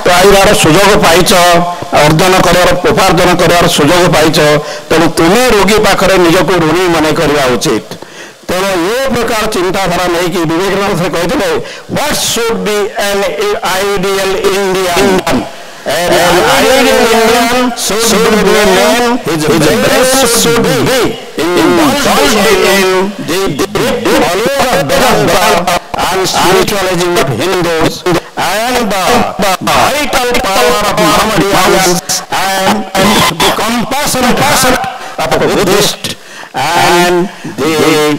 पाइबार सुजोग पाइच अर्जन कर उपार्जन कर सुजोग पाइच तेणु तुम्हें रोगी पाखे निजक ऋणी मन करवा उचित तेणु ये प्रकार चिंताधारा नहीं कि विवेकानंद से कहते what should be an ideal Indian an ideal Indian should be known his best should be indulged in the Vedanta and spiritualism of Hindus and the vital power of Mohammedans and the compassion of Buddhists and the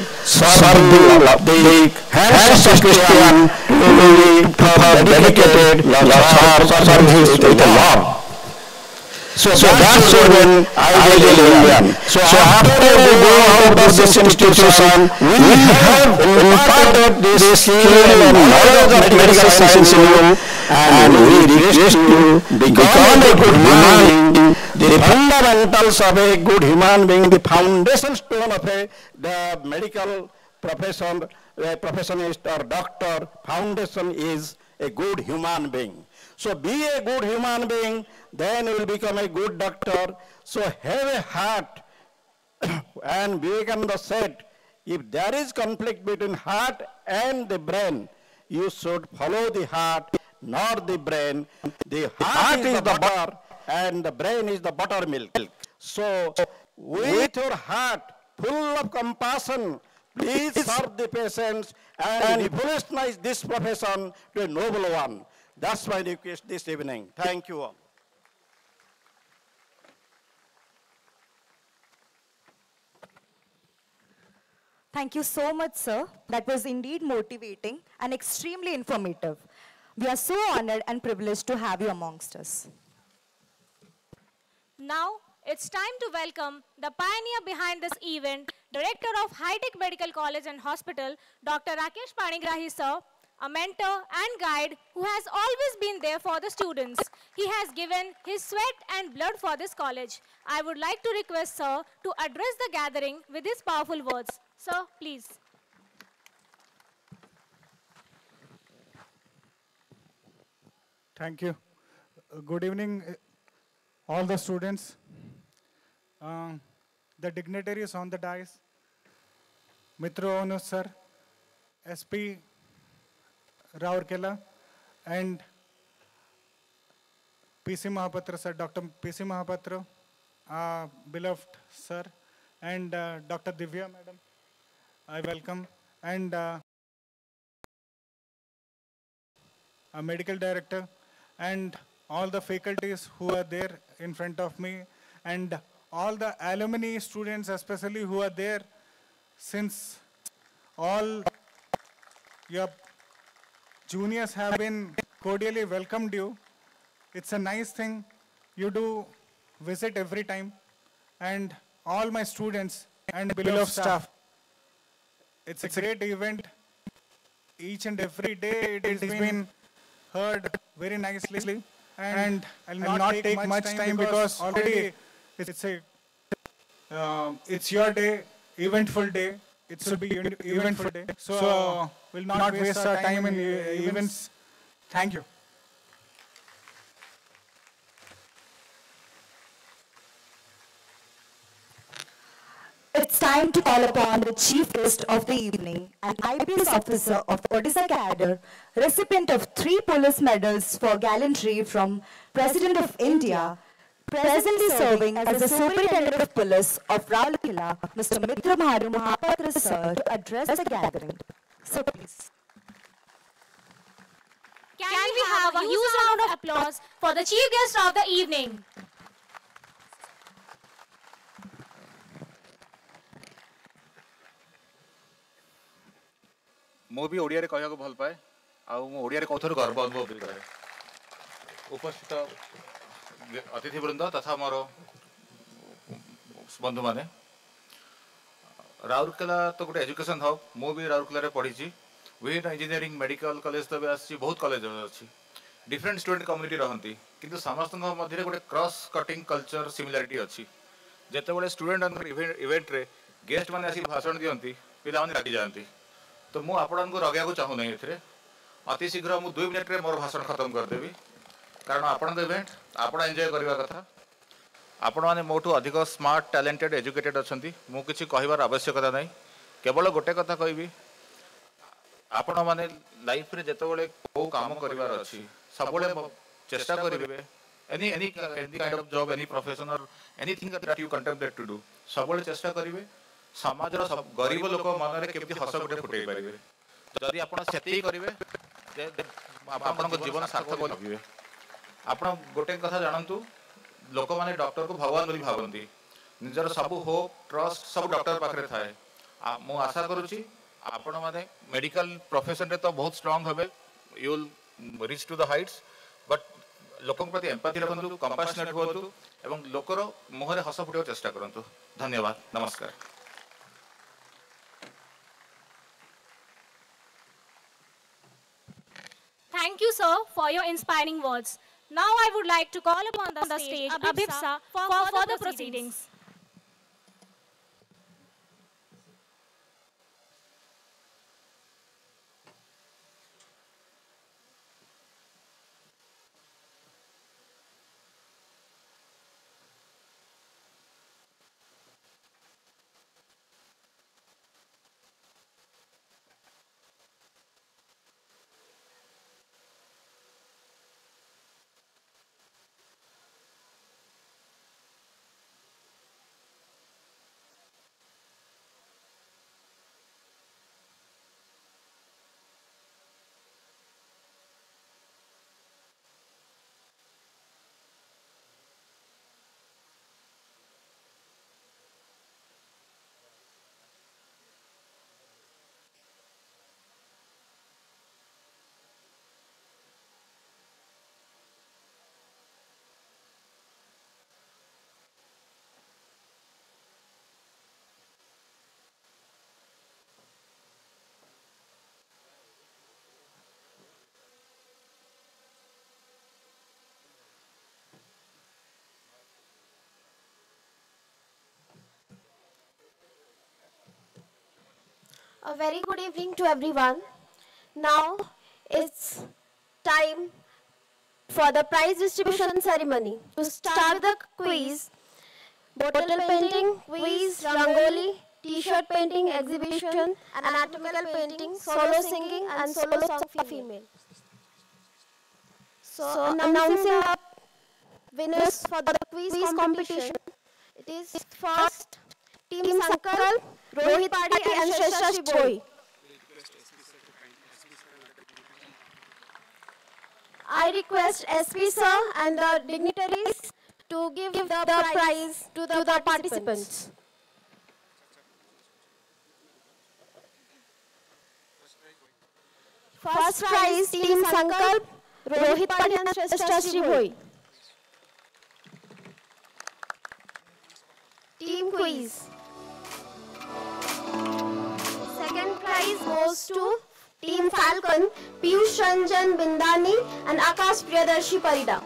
hands of Christian dedicated service to the Lord. So that's when ideal Indian. So after we go out of this institution, we have imparted this skill and knowledge of medical science in you, and we request you become a good human being. The fundamentals of a good human being, the foundation stone of the medical professionist or doctor, foundation is a good human being. So be a good human being, then you will become a good doctor. So have a heart. And Vivekananda said, if there is conflict between heart and the brain, you should follow the heart, not the brain. The heart is the butter and the brain is the buttermilk. So with your heart full of compassion, please serve the patients and revolutionize this profession to a noble one. That's my request this evening. Thank you all. Thank you so much, sir. That was indeed motivating and extremely informative. We are so honored and privileged to have you amongst us. Now, it's time to welcome the pioneer behind this event, Director of High Tech Medical College and Hospital, Dr. Rakesh Panigrahi, sir, a mentor and guide who has always been there for the students. He has given his sweat and blood for this college. I would like to request sir to address the gathering with his powerful words. Sir, please. Thank you. Good evening, all the students. The dignitaries on the dais, Mitra Onu sir, SP Raurkela, and PC Mahapatra sir, Dr. PC Mahapatra, beloved sir, and Dr. Divya madam, I welcome, and a medical director, and all the faculties who are there in front of me, and all the alumni students especially who are there, since all your juniors have been cordially welcomed you. It's a nice thing. You do visit every time. And all my students and beloved staff. It's a great event. Each and every day it has been heard very nicely. And I'll not take much time because already it's your day, eventful day. It should be eventful day. So we'll not waste our time in events. Thank you. It's time to call upon the chief guest of the evening, an IPS officer of Odisha cadre, recipient of 3 police medals for gallantry from President of India, presently serving as the Superintendent of Police of Rourkela, Mr. Mitra Mahapatra sir, to address the gathering. So please. Can we have a huge round of applause for the chief guest of the evening? मु भी ओडिया रे कहया को भल पाए आ मु ओडिया रे कथर गर्व अनुभव करे उपस्थित अतिथि वृंद तथा मोर बंधु माने राउरकेला तो गोटे एजुकेशन हब मु भी राउरकेला रे पढ़ी विभिन्न इंजीनियरिंग मेडिकल कॉलेज तो भी आसी बहुत कॉलेज अच्छी डिफरेंट स्टूडेंट कम्युनिटी रहती किंतु समस्त मध्य गोटे क्रॉस कटिंग कल्चर सिमिलारिटी अच्छी जिते स्टूडेंट इवेंट रे गेस्ट मैंने आसिक भाषण दियंती पिला माने रागी जाती तो मु आपन को रगया को चाहू नहीं एथरे अति शीघ्र मु 2 मिनिट रे मोर भाषण खत्म कर देबी कारण आपण इवेंट आपण एंजॉय करवा कथा आपण माने मोठू अधिक स्मार्ट टैलेंटेड एजुकेटेड अच्छी मु किसी कहबार आवश्यकता नहीं केवल गोटे कथा कहबी आपण माने लाइफ रे जेतेबेले को काम करिवार अछि सबले चेष्टा करिवे any kind of job any profession और anything that you contemplate to do सबले चेष्टा करिवे समाज रो सब गरीब लोक मन रे केमती हस गुटे फुटै परिवे जदि आपण सेति करिवे आपन जीवन सार्थक होइबे आपण गोटे कथा जानंतु लोक माने डॉक्टर को भगवान बोली भावंती निजर सब होप ट्रस्ट सब डॉक्टर पाखरे थाए मु आशा करूची आपण माने मेडिकल प्रोफेशन रे तो बहुत स्ट्रांग हेबे you will reach to the heights but लोकन प्रति एम्पैथी रखंतु कंपैशनेट होतु एवं लोकर मुहरे हस फुटेव चेष्टा करंतु धन्यवाद नमस्कार Thank you, sir, for your inspiring words. Now I would like to call upon the stage Abhipsa for further proceedings. A very good evening to everyone. Now it's time for the prize distribution ceremony. To start the quiz, bottle painting, quiz, rangoli, t-shirt painting exhibition, anatomical painting, solo singing and solo song for female. So announcing the winners for the quiz competition. It is first Team Sankalp, Rohit Padi and Shrestha Shiboi. I request SP sir and the dignitaries to give the prize to the participants. First prize Team Sankalp, Rohit Padi and Shrestha Shiboi. Team Quiz. Second prize goes to Team Falcon, Piyush Ranjan Bindani and Akash Priyadarshi Parida.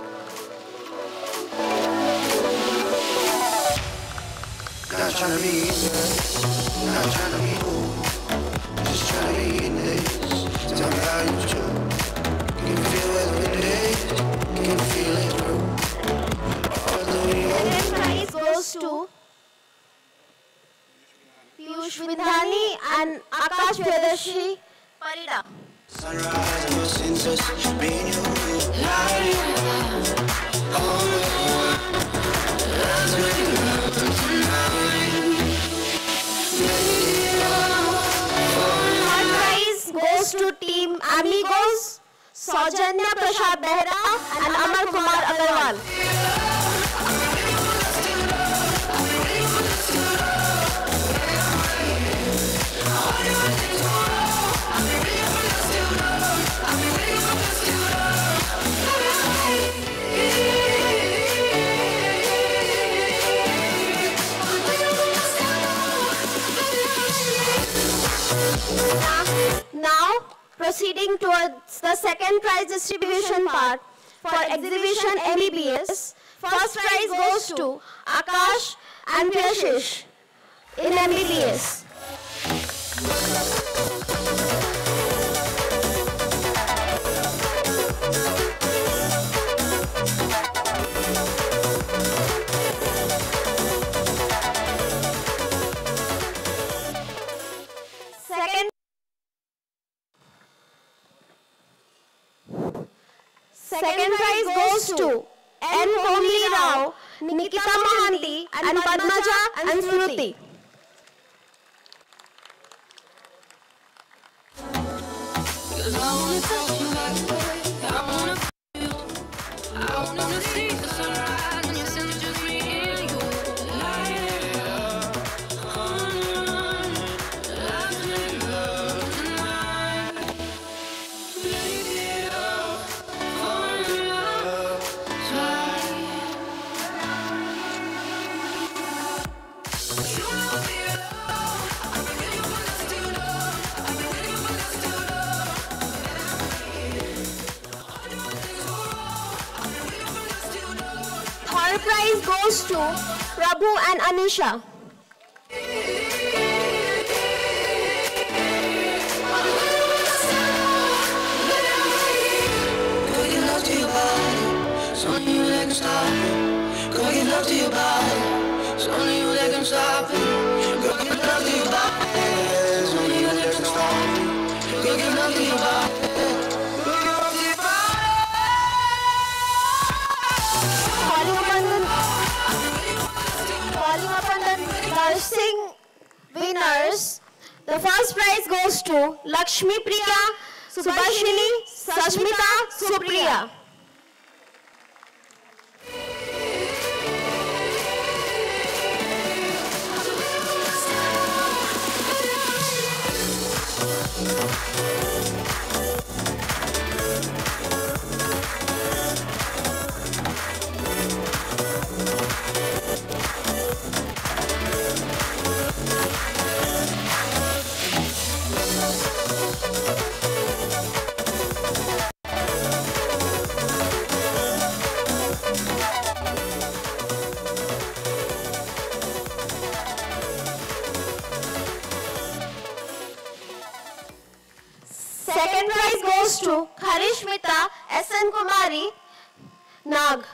Not trying to be easy, not trying to be cool, just trying to be in this. Tell me how you feel. Can you feel it every day? Can you feel it through? Third prize goes to Piyush Bindani and Akash Priyadarshi Parida. Sunrise and your senses, being you, light let's make it love tonight. Third prize goes to Team Amigos, Saujanya Prasad Behra and Amar Kumar Agarwal. Now, proceeding towards the second prize distribution part for exhibition MBBS. First prize goes to Akash and Priyashish in MBBS. Second prize goes to N. Kohli Rao, Nikita Mohanty, and Padmaja and Smruti. Cause I wanna touch you like the way I wanna feel you. I wanna see the sunrise and you send just me and you. Light it up, let's make love tonight. Make it up, fall in love, try. You know me alone, I've been waiting for this to know. I've been waiting for this to know. Third prize goes to Prabhu and Anisha. Go get love to your body, it's only you that can stop it. Go get love to your body, it's only you that can stop it. Go get love to your body, it's only you that can stop it. Go get love to your body. Calling upon the nursing winners. The first prize goes to Lakshmi Priya, Subhashini, Sashmita, Supriya. Second prize goes to Harishmita, S.N. Kumari, Nag.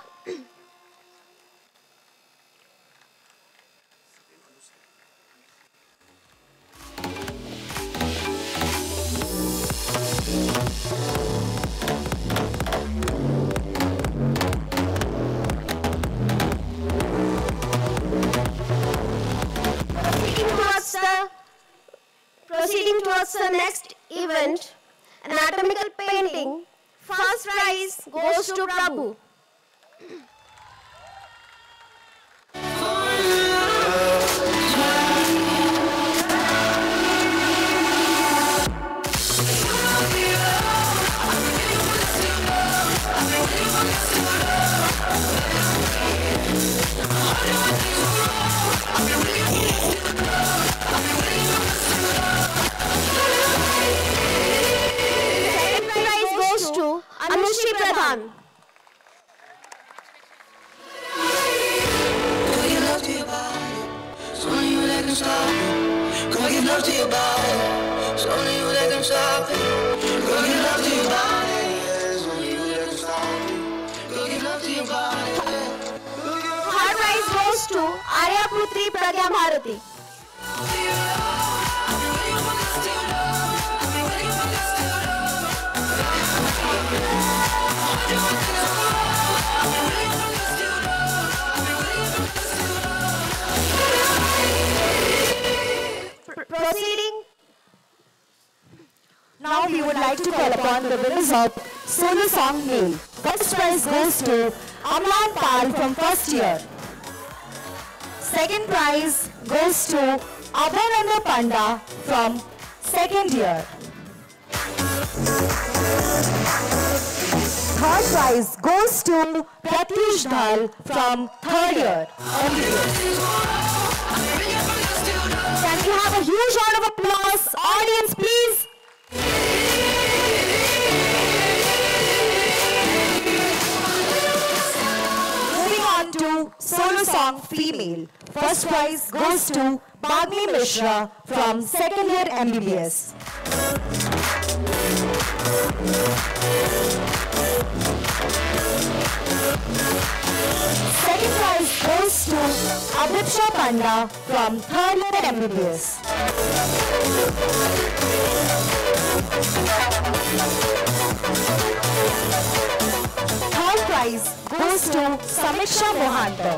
Proceeding towards the next event, anatomical painting. First prize goes to Prabhu. Second prize goes to Anushri Pradhan. Go get love to your body, it's only you that can stop it. Go get love to your body, it's only you that can stop it. Go get love to your body, it's only you that can stop it. Go get love to your body. Third prize goes to Arya Putri Pragya Bharati. Proceeding. Now we would like to call upon the winners of solo song male. First prize goes to Amlan Pal from first year. Second prize goes to Abhananda Panda from second year. Third prize goes to Pratyush Dhal from third year. Can we have a huge round of applause? Audience, please. Moving on to solo song female. First prize goes to Bagni Mishra from second year MBBS. Second prize goes to Adipsha Panda from third year MBBS. prize goes to Samiksha Mohanta.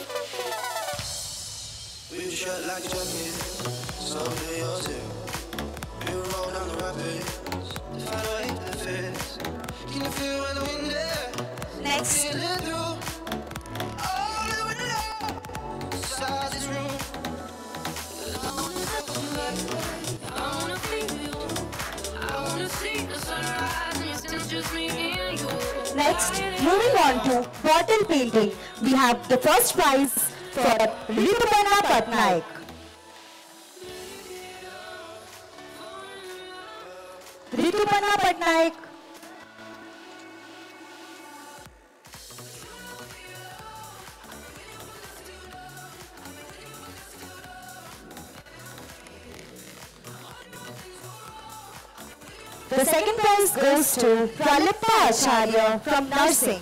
We shut like junkies, so do yours too. We roll down the rapids, to find a way that fits. Can you feel where the wind is? Next. Feel it through all the window inside this room. I wanna feel you. I wanna see the sunrise, and it's still just me and you. Next, moving on to bottle painting, we have the first prize for Rituparna Patnaik. Rituparna Patnaik. The second prize goes to Pralipta Acharya from nursing.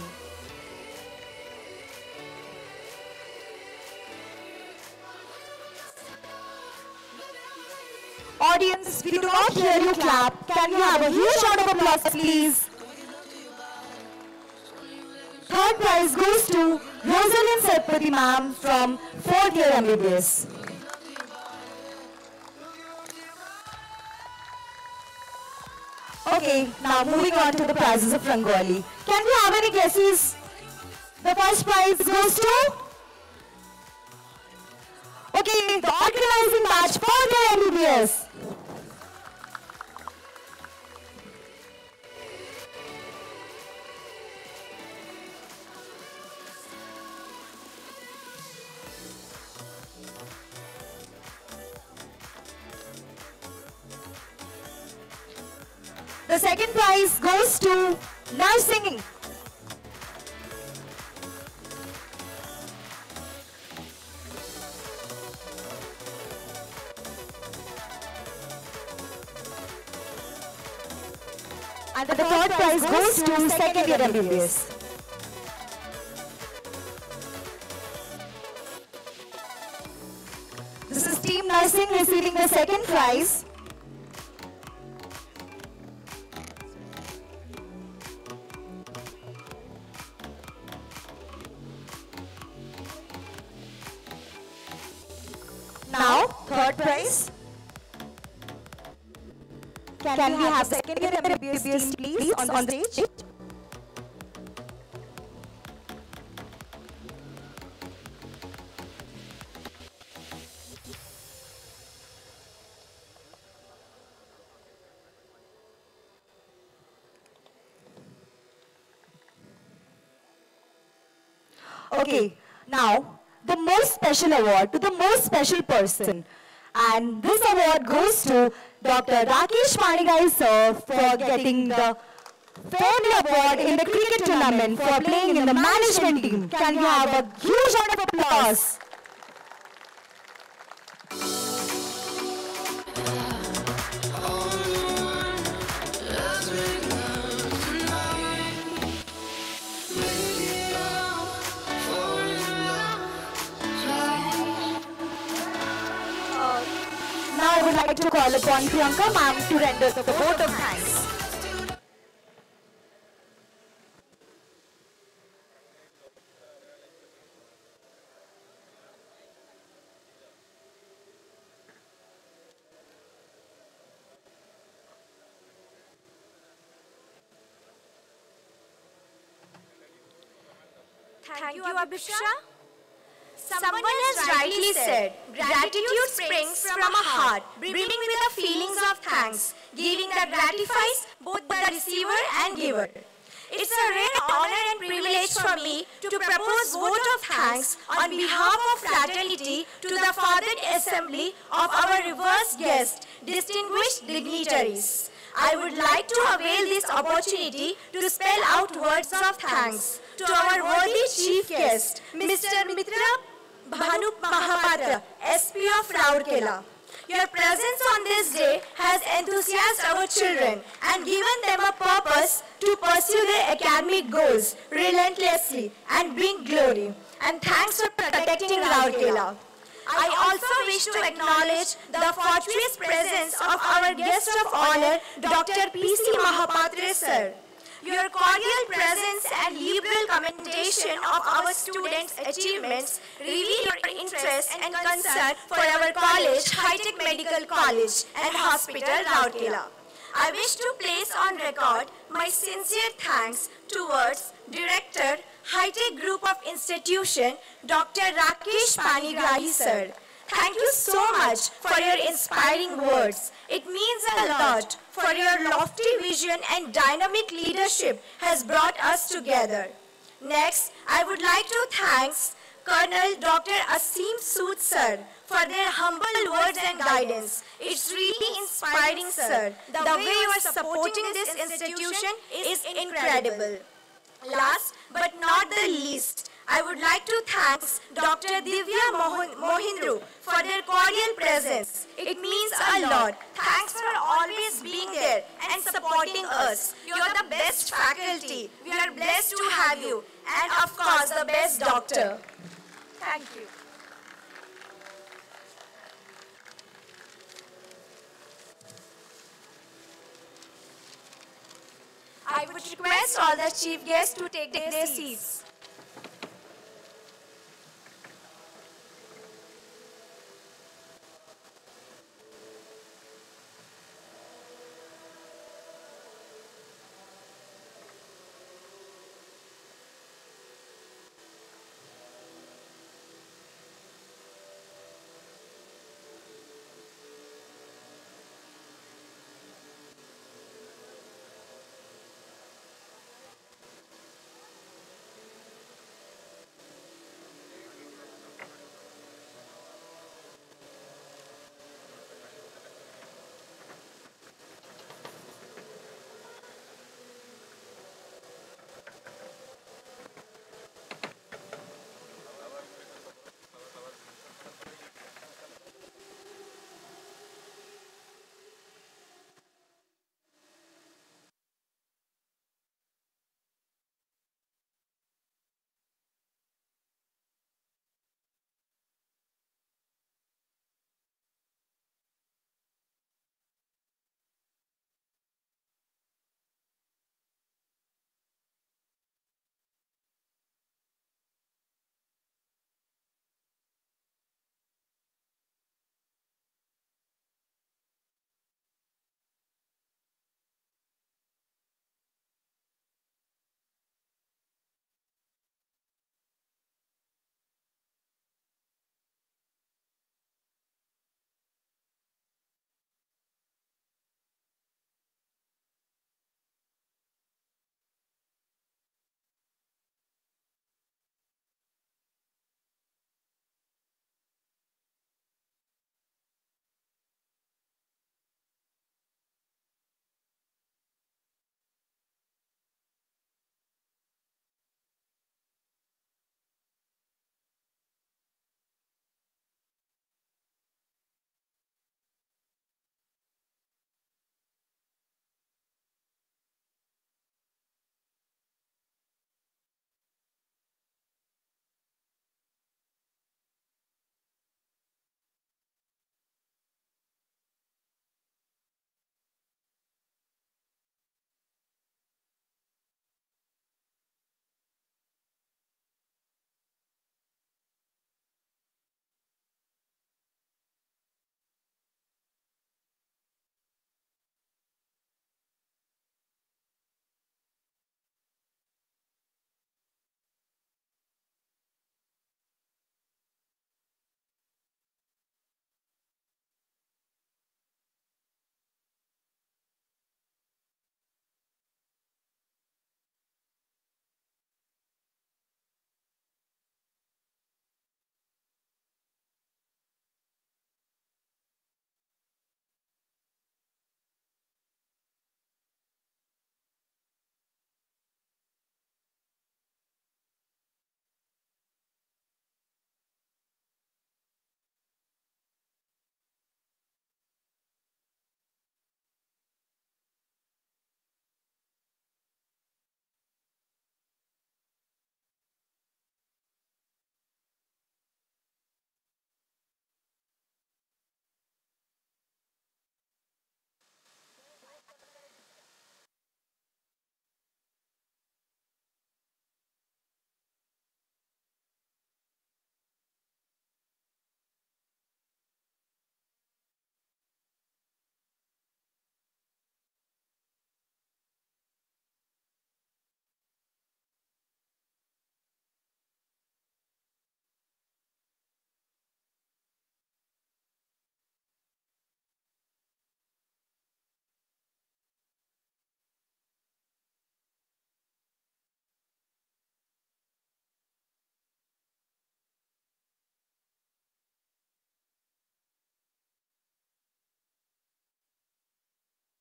Audience, we do not hear you clap. Can we have a huge round of applause, please? Third prize goes to Rosalind Sarpati ma'am from 4th year MBBS. Okay, now moving on to the prizes of Rangoli. Can we have any guesses? The first prize goes to? Okay, the organizing batch for the MBBS. The second prize goes to nursing. And the third prize goes to second year MBBS. This is Team Nursing receiving the second prize. Now, third prize. Can we have the second year MBBS team please on the stage? Okay, now the most special award to the most special person. And this award goes to Dr. Rakesh Panigai sir for getting the Fairplay Award in the cricket tournament for playing in the management team. Can we have a huge round of applause? Now I would like to call upon Priyanka ma'am to render the vote of thanks. Thank you, Abhisha. Someone has rightly said, gratitude springs from a heart brimming with the feelings of thanks, giving that gratifies both the receiver and giver. It's a rare honor and privilege for me to propose vote of thanks on behalf of fraternity to the fathered assembly of our revered guests, distinguished dignitaries. I would like to avail this opportunity to spell out words of thanks to our worthy chief guest, Mr. Mitra Bhanu Mahapatra, SP of Rourkela. Your presence on this day has enthusiasmed our children and given them a purpose to pursue their academic goals relentlessly and bring glory. And thanks for protecting Rourkela. I also wish to acknowledge the fortuitous presence of our guest of honor, Dr. P.C. Mahapatre sir. Your cordial presence and liberal comments commendation of our students' achievements reveal your interest and concern for our college, High-Tech Medical College and Hospital, Rourkela. I wish to place on record my sincere thanks towards Director, High-Tech Group of Institution, Dr. Rakesh Panigrahi sir. Thank you so much for your inspiring words. It means a lot for your lofty vision and dynamic leadership has brought us together. Next, I would like to thank Colonel Dr. Asim Sood sir for their humble words and guidance. It's really inspiring, sir. The way you are supporting this institution is incredible. Last but not the least, I would like to thank Dr. Divya Mohindru for their cordial presence. It means a lot. Thanks for always being there and supporting us. You're the best faculty. We are blessed to have you. And of course, the best doctor. Thank you. I would request all the chief guests to take their seats.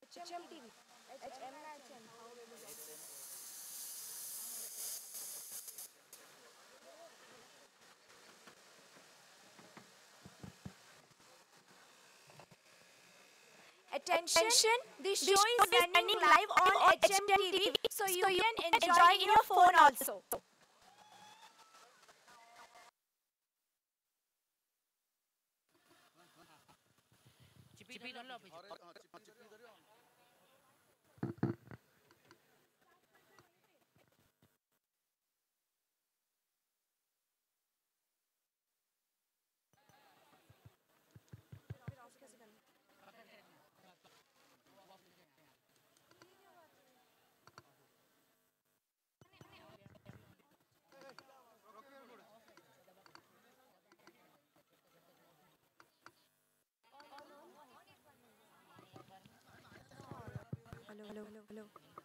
Attention, this show is running live on HMTV, so you can enjoy in your phone also. Hello.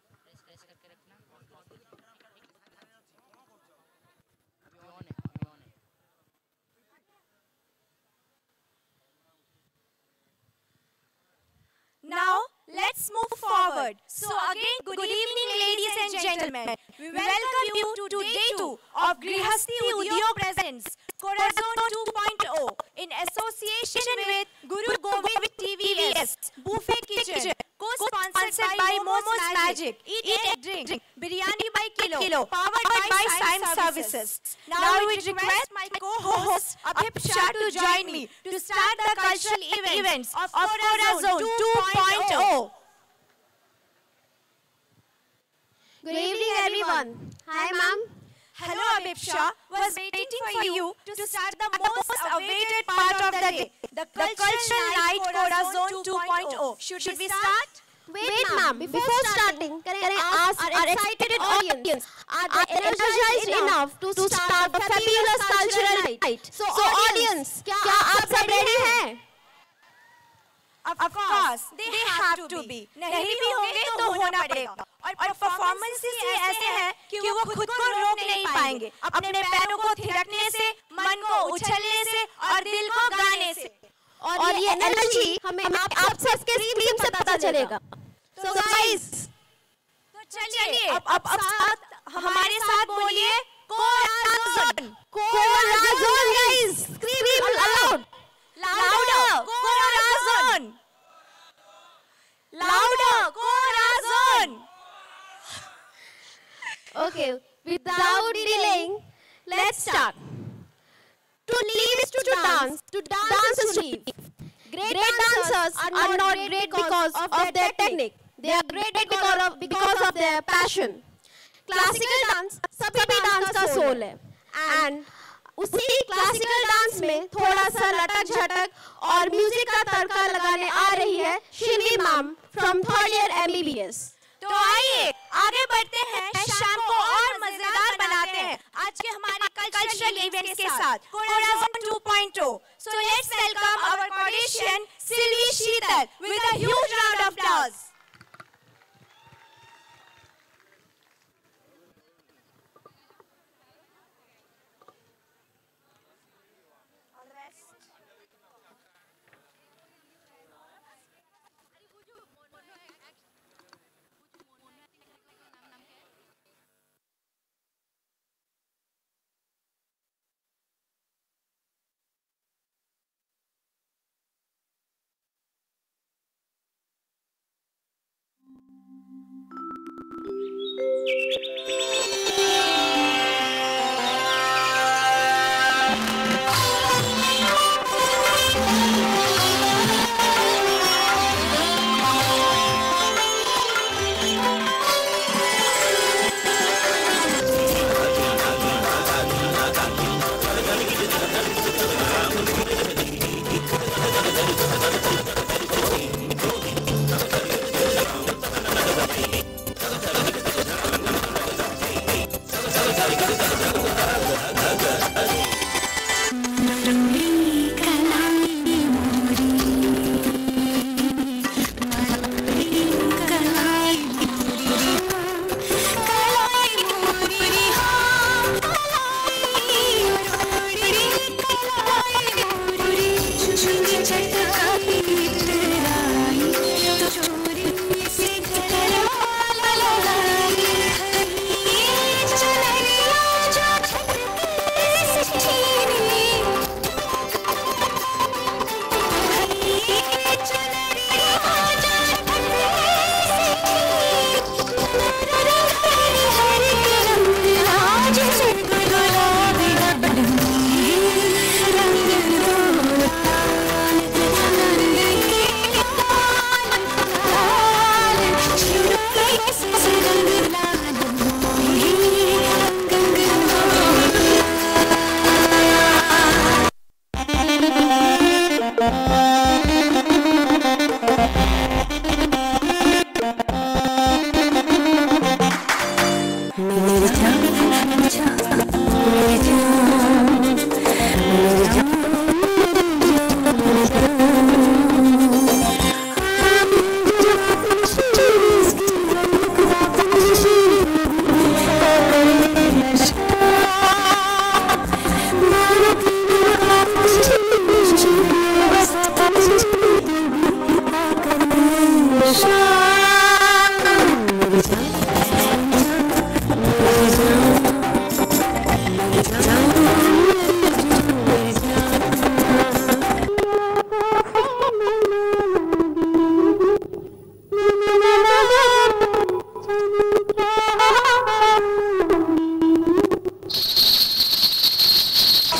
Now, let's move forward. So again, good evening ladies and gentlemen. We welcome you to day 2 of Grihasti Udyog presents Corazon 2.0 in association with Guru Govind TVS, Buffet Kitchen, co-sponsored by Momo's Magic, Eat and Drink, Biryani by Kilo, powered by Sime Services. Now I would request my co-host Abhip Shah to join me to start the cultural events of Corazon 2.0. Good evening, everyone. Hi, ma'am. Hello, Abhip Shah. Was waiting for you to start the most awaited part of the day, the cultural night Corazon 2.0. Should we start? Wait, ma'am. Before starting, can I ask our excited audience, are they energized enough to start the fabulous cultural night? So audience, क्या आप सब ready हैं? Of course, they have to be. नहीं भी होंगे तो होना पड़ेगा. और परफॉर्मेंसेस ही ऐसे हैं कि वो खुद को रोक नहीं पाएंगे. अपने पैरों को थिरकने से, मन को उछलने से और दिल को गाने से. और ये एनर्जी हमें आप सबके स्क्रीन से पता चलेगा. So guys, तो चलिए अब हमारे साथ बोलिए Corazon. Corazon, guys, scream aloud. Louder, Corazon. Louder, Corazon. Okay, without delaying, let's start. To live is to dance. To dance is to live. Great dancers are not great because of their technique. They are great because of their passion. Classical dance सभी dance का soul है. And उसी classical dance में थोड़ा सा लटक झटक और म्यूजिक का तड़का लगाने आ रही है Shivi ma'am from third year MBBS. तो आइए आगे बढ़ते हैं, शाम को और मजेदार बनाते हैं आज के हमारे कल्चरल इवेंट्स के साथ Corazon 2.0. So let's welcome our coordination Sylvie Sheetal with a huge round of applause.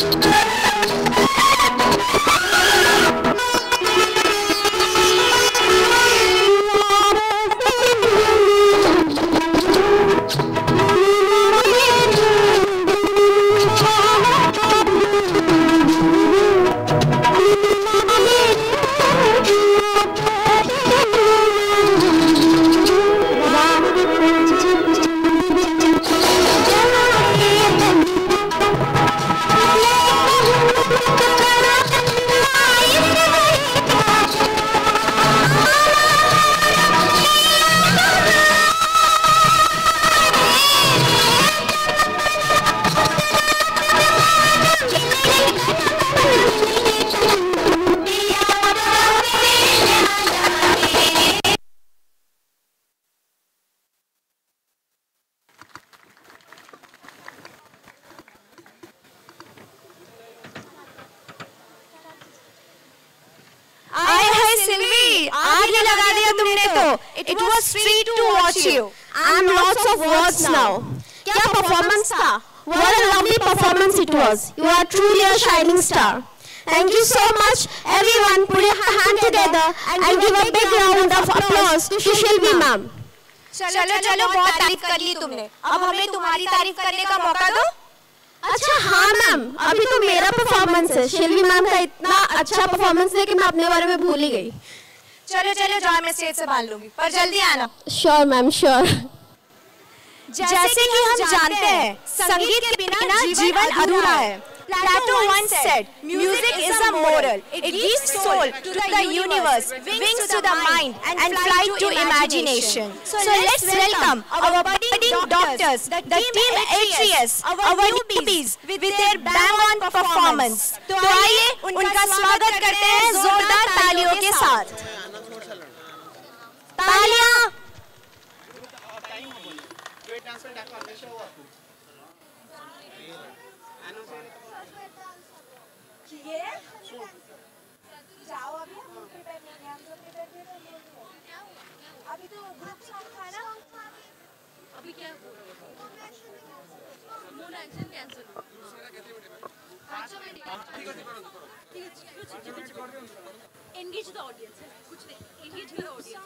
It was treat to watch you. I'm lots of words now. क्या performance था? What a lovely performance it was. You are truly a shining star. Thank you so much, everyone. Put your hand together and give a big round of applause to Shilvi ma'am. चलो चलो बहुत तारीफ कर ली तुमने. अब हमें तुम्हारी तारीफ करने का मौका दो. अच्छा हाँ मैम, अभी तो मेरा परफॉर्मेंस है. शिल्वी मैम का इतना अच्छा परफॉर्मेंस है कि मैं अपने बारे में भूल ही गई. चलो चलो जाओ, मैं स्टेज से बांध लूंगी, पर जल्दी आना. Sure ma'am sure. जैसे कि हम जानते हैं, संगीत के बिना जीवन अधूरा है. Plato once said, music is a moral. It gives soul to the universe, wings to the mind, and flight to imagination. So let's welcome our budding doctors, the team HES, our newbies with their bang-on performance. तो आइए उनका स्वागत करते हैं जोरदार तालियों के साथ. तालियां. अभी तो ग्रुप सॉन्ग था ना. अभी क्या मोना action cancel. Engage the audience. कुछ नहीं, एंगेज करो ऑडियंस.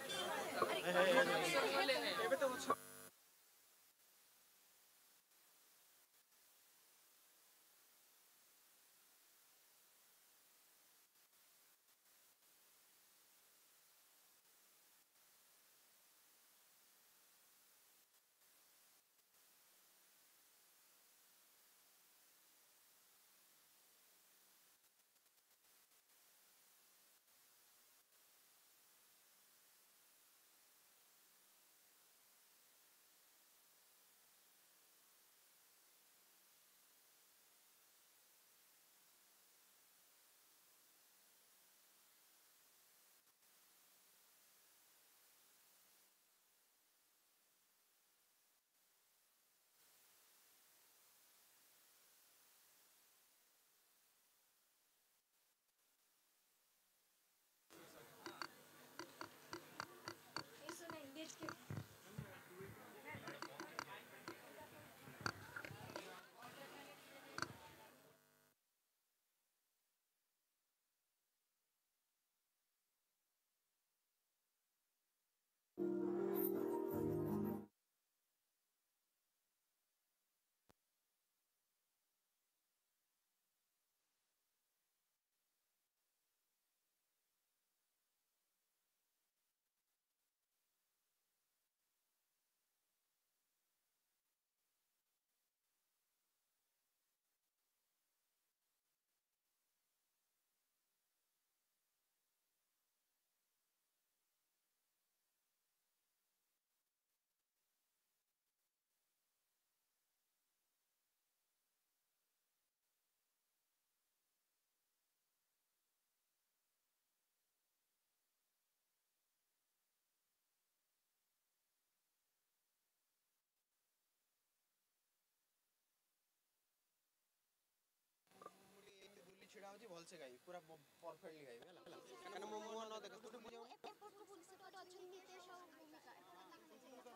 भलसे गाई पूरा परफेक्टली गाई ହେଲା କାରଣ ମୋ ମୁହ ନ ଦେଖ ତୁ ବୁଝାଉ ଏପଟକୁ ବୁଲସି ତ ଅଛନ୍ତି ନିତେଶ ଆଉ ଭୂମିକା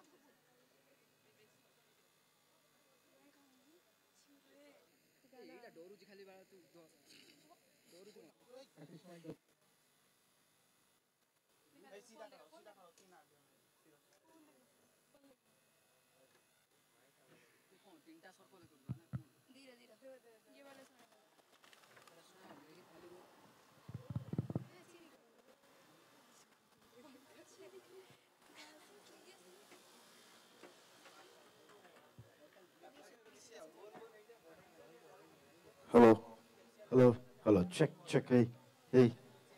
ଏଇଟା Hello, hello, hello. Check, check. Hey, hey.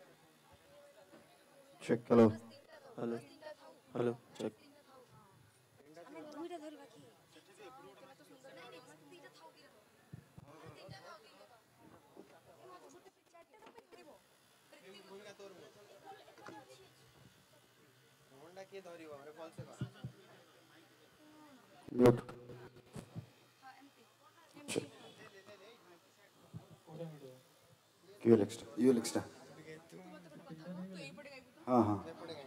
Check. Hello, hello, hello. Check. Mute. Check. QL extra. UL extra. हाँ हाँ.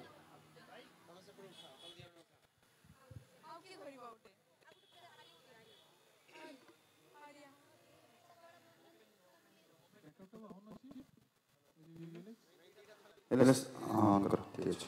LS हाँ करो तेज.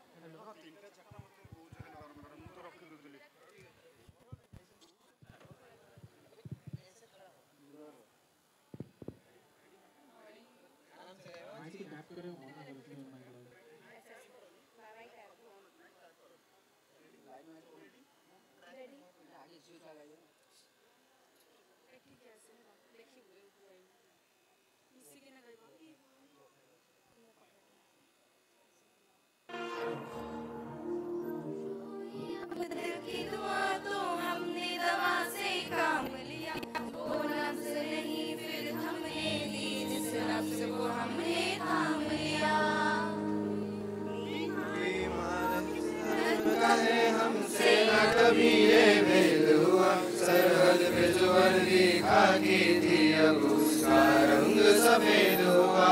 हमसे न कभी ये भेद हुआ, सरहद पे जो वर्दी खाकी थी अब उसका रंग सफेद हुआ।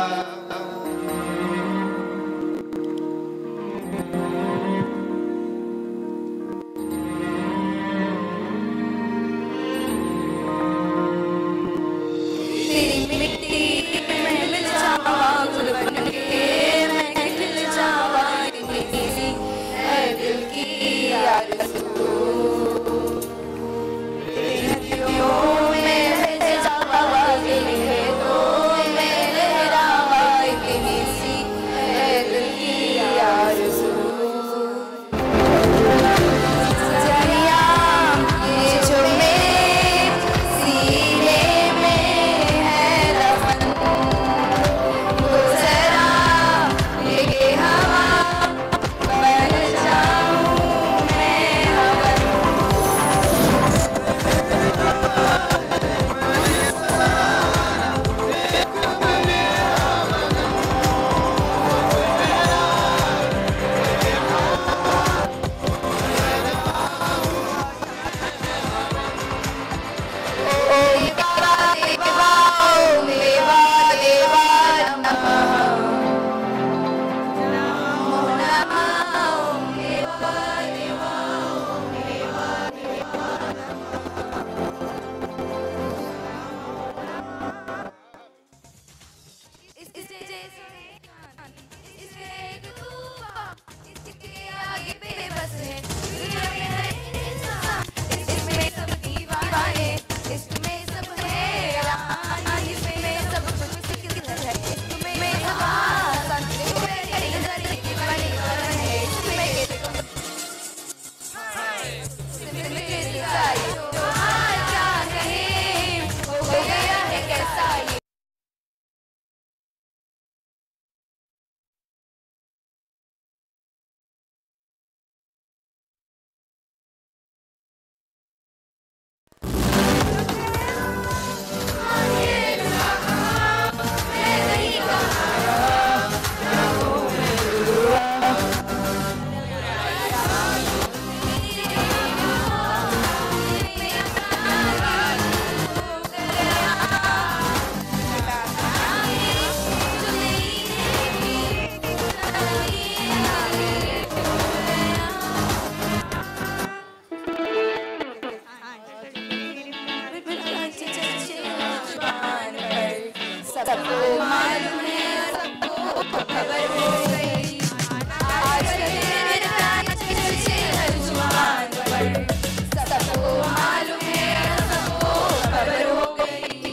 सबको मालूम है, सबको खबर हो गई। आजकल तेरे राज के चर्चे हर जुबान पर, सबको मालूम है, सबको खबर हो गई।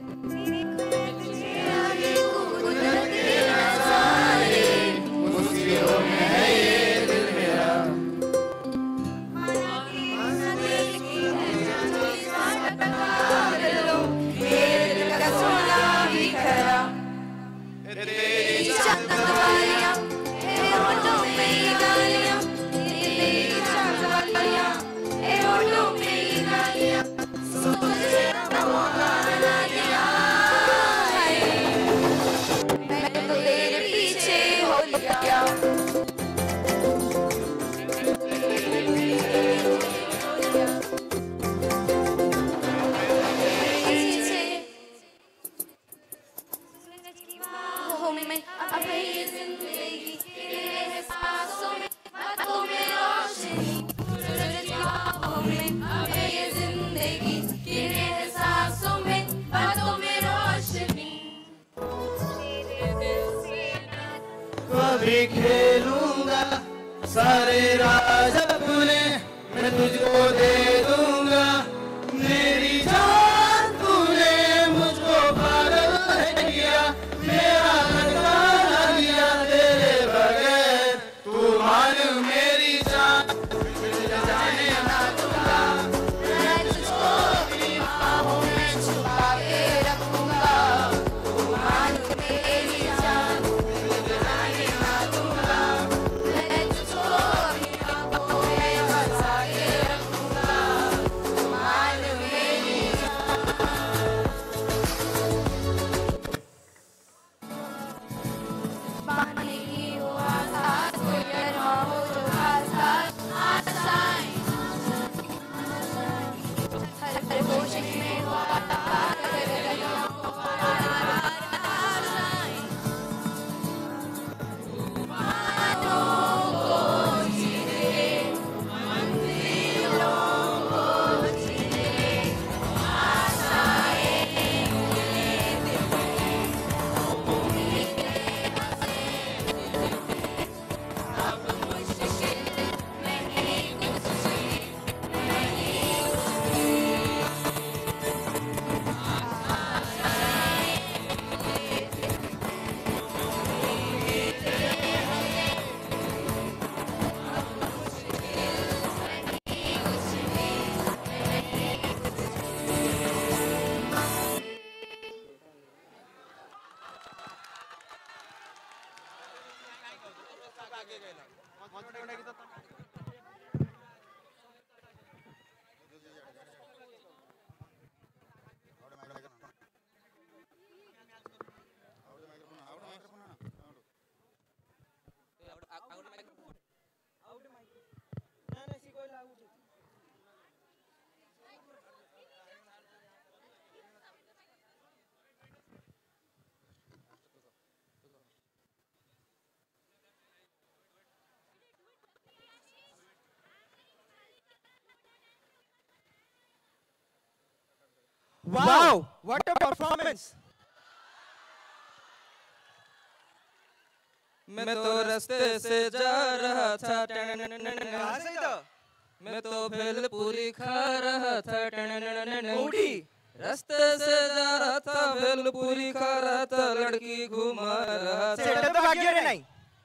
आगे कुदरत के नज़ारे, मुश्किलों में है ये दिल मेरा। मेरे दिल का सोना भी खरा, तेरी चांद वालियां, तेरे होठों पे ये गालियां, तेरी चांद वालियां, तेरे होठों पे ये गालियां, सोचे ना मौका ना दिया है, मैं तो तेरे पीछे हो गया। में अब है ये जिंदगी, तेरे एहसासों में, बातों में रोशनी। सूरज की बाहों में अब है ये जिंदगी, तेरे एहसासों में, बातों में रोशनी। कभी खेलूंगा सारे राज अपने, मैं तुझको दे दूंगा मेरी जान। तूने मुझको पागल किया, मेरा नजराना दिया तेरे बगैर, तू मान मेरी जान। जाने ना दूंगा मैं तुझको अपनी बाहों में छुपा के रखूंगा, तू मान मेरी जान। जाने ना दूंगा मैं तुझको अपनी बाहों में फंसा के रखूंगा, तू मान मेरी जान। पानी की वो आसास, कोई गरमा हो जो खास खास आशाएं, हर कोशिश में वो आशाएं, मानों को जीने, मंजिलों को जीने, आशाएं Wow, what a performance! मैं तो रास्ते से जा रहा था, मैं तो भेलपुरी खा रहा था, रास्ते से जा रहा था, भेलपुरी खा रहा था, लड़की घुमा रहा था।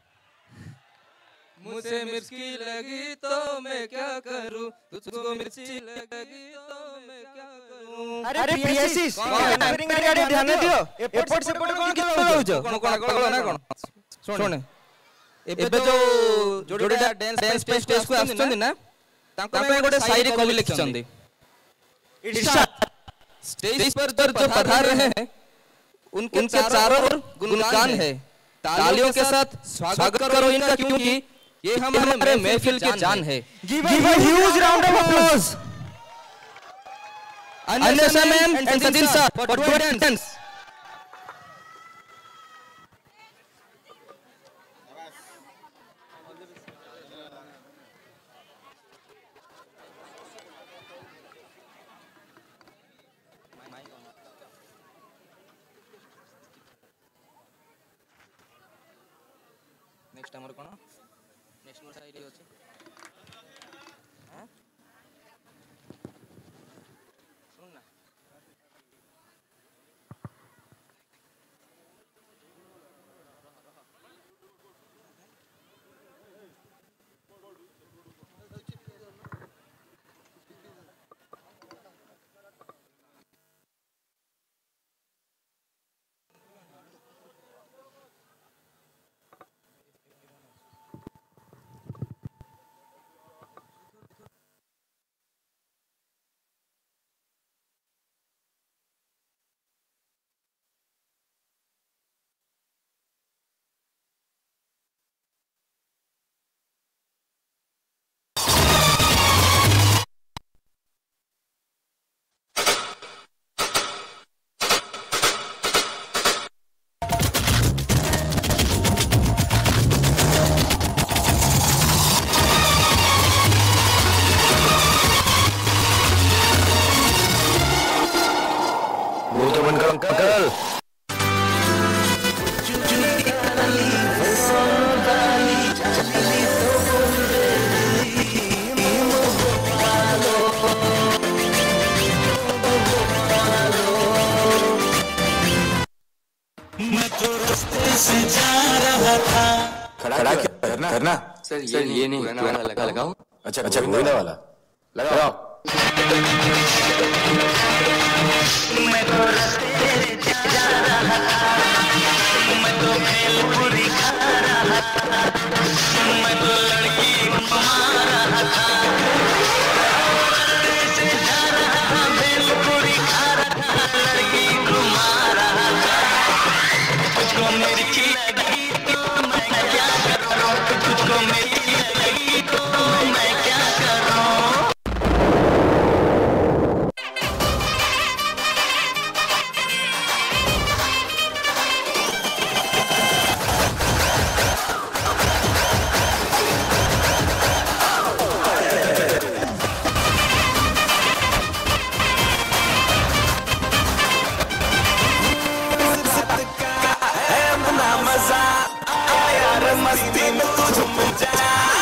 मुझे मिर्ची लगी तो मैं क्या करूं, तुझको मिर्ची लगी तो मैं क्या करूं। अरे प्रियसिस ध्यान दियो, एपट सेपट कोन के होउछ कोन ना कोन सुन। एबे जो जोडीटा डांस स्टेज को आछन ना, तांको में गोटे शायरी कवि लिखछंदी। इरशाद स्टेज पर जो पधार रहे हैं उनके चारों ओर गुणगान है, तालियों के साथ स्वागत करो इनका, क्योंकि ये हमारे महफिल की जान है। Give a huge round of applause. Anessa ma'am and Sadin sir for good dance. Next हमर कोन नेक्स्ट मोर साइड अछि हां सुन ना खड़ा करना सर ये नहीं पुराना वाला लगाओ अच्छा गोविंदा वाला लगाओ मैं तो रास्ते जा रहा था मैं तो भेलपुरी खा रहा था मैं तो लड़की घुमा रहा था रास्ते से जा रहा था भेलपुरी खा रहा था लड़की घुमा रहा था तुझको मिर्ची लगी तो मैं क्या करूं तुझको मिर्ची लगी तो मैं क्या करूं मस्ती में तू झूम जा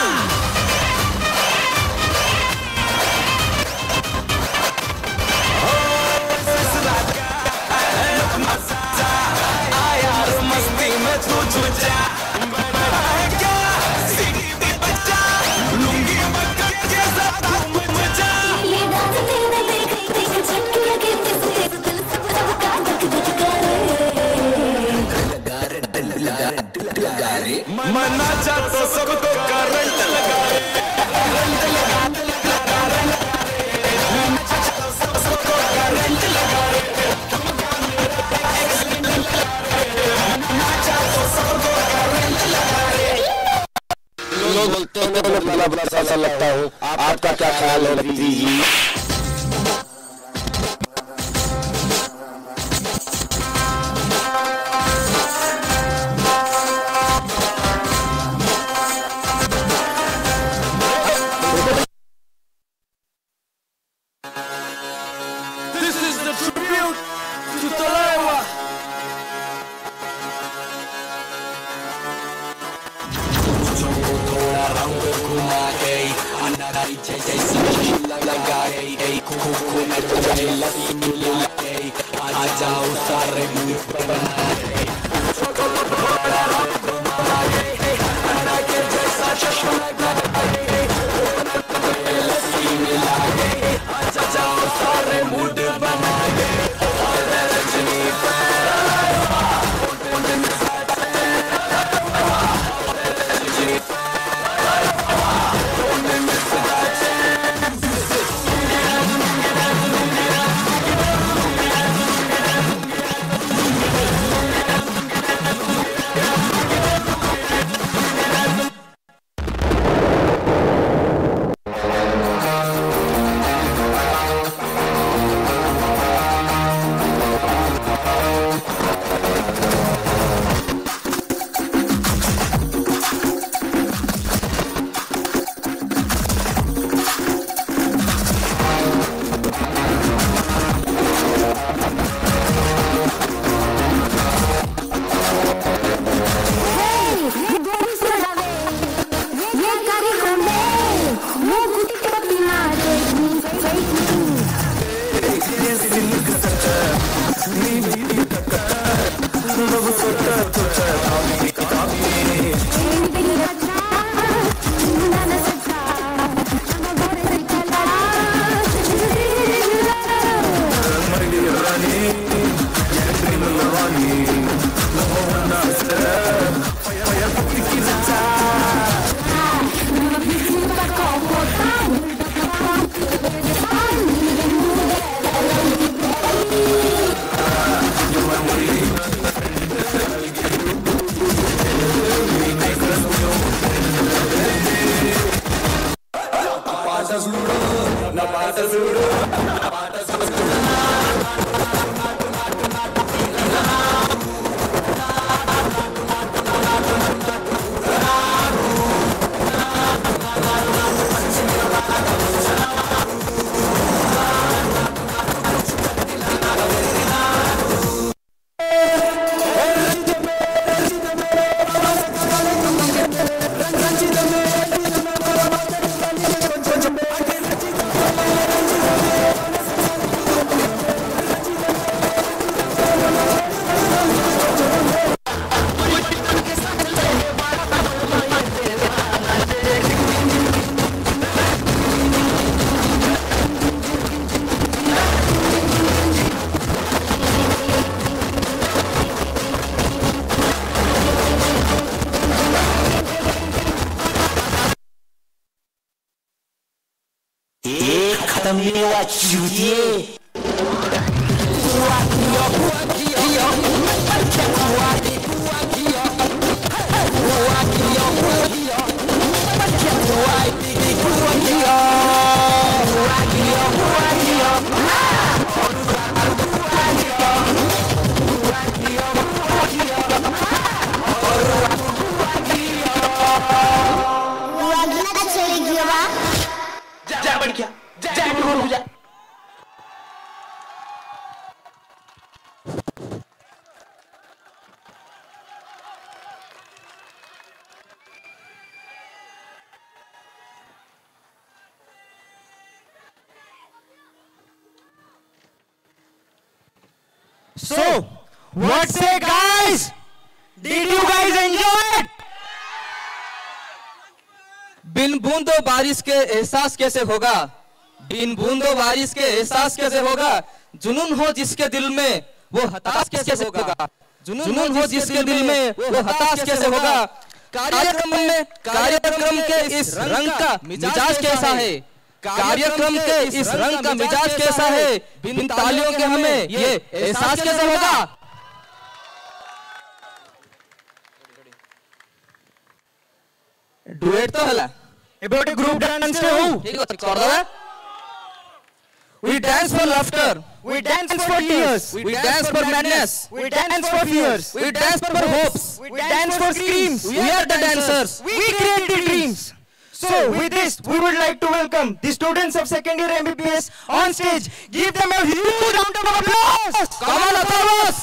यार मस्ती में तू झूम जा लुंगी बक्का जैसा घूम जा मना चाहता सबको करंट लगा रे करंट लगा सबको करंट लगा रे मना चाहता सबको करंट लगा रे लोग बोलते हैं मैं बड़ा सा लगता हूँ आपका क्या ख्याल है लती जी आ जाओ सारे मूड बना मेवा चूतिए So, what say guys? Did you guys enjoy it? बिन बूंदो बारिश के एहसास कैसे होगा, बिन बूंदो बारिश के एहसास कैसे होगा, जुनून हो जिसके दिल में वो हताश कैसे होगा, जुनून हो जिसके दिल में वो हताश कैसे होगा। कार्यक्रम के इस रंग का मिजाज कैसा है, कार्यक्रम के इस रंग का मिजाज कैसा है, बिन तालियों के हमें ये एहसास कैसे होगा। डुएट तो हला ଏବେ ଗୋଟେ ଗ୍ରୁପ ଡାନ୍ସ ଟେ ହଉ ଠିକ ଅଛି କରିଦବା। We dance for laughter, we dance for tears, we dance for madness, we dance for fears, we dance for hopes, we dance for screams. We are the dancers, we create the dreams. So with this, we would like to welcome the students of second year MBBS on stage. Give them a huge round of applause. Come on, applause.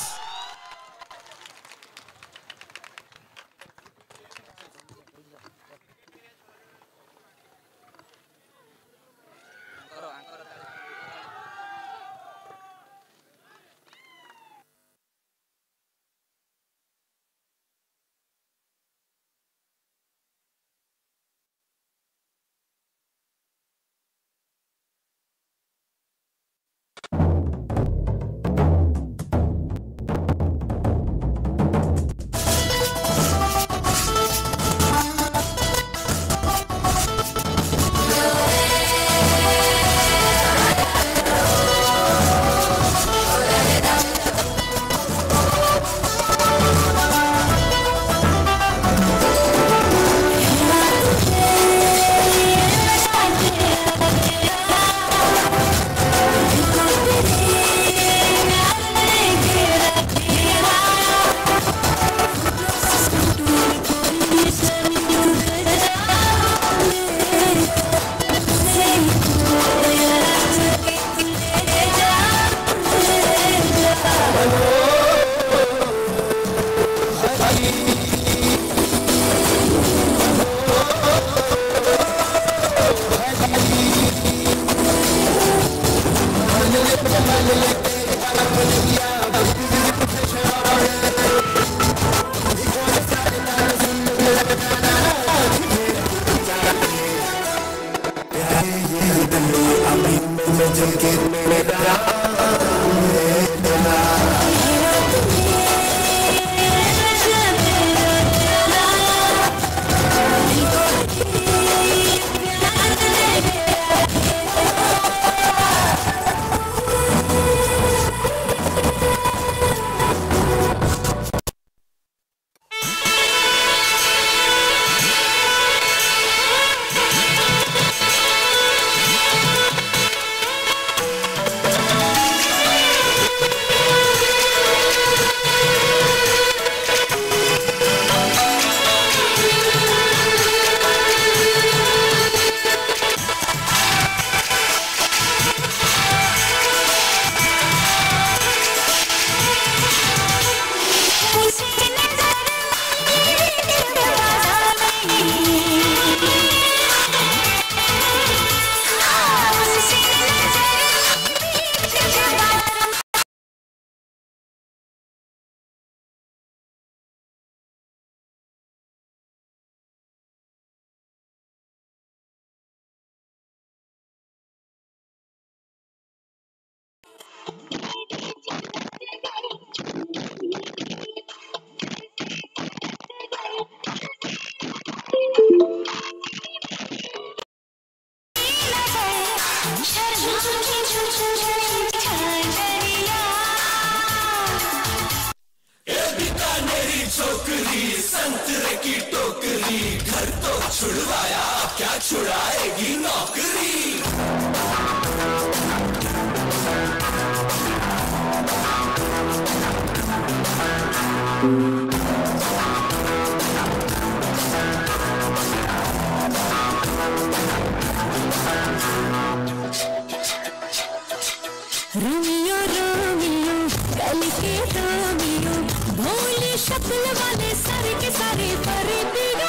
छुड़ाएगी नौकरी। Romeo Romeo कल के Romeo भोली शक्ल वाले सारे के सारे परबियो।